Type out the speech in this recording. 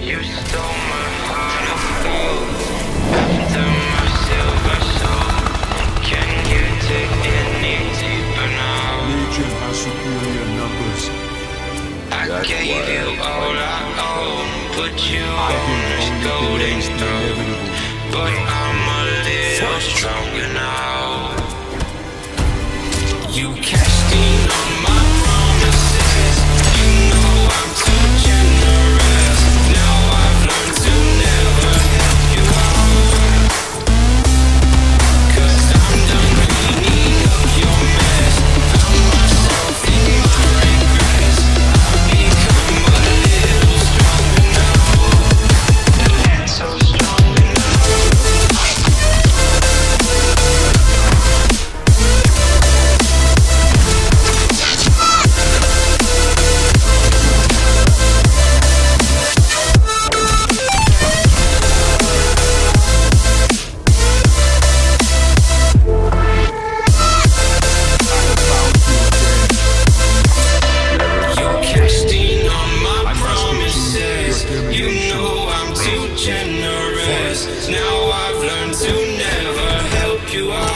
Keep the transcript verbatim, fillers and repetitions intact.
You stole my heart of gold after my silver soul. Can you take any deeper now? Legion has superior numbers. I That's gave why you I all I own, put you I on think this only golden delays the throne, inevitable. but I'm a little stronger now. You cashed in on my promises. You know I'm too generous. Now I've learned to never help you out, 'cause I'm done cleaning up your mess. Found myself in my regrets. I've become a little stronger now. A little stronger now. You're casting on my promises. You know I'm too generous. Now I've learned to never help you out.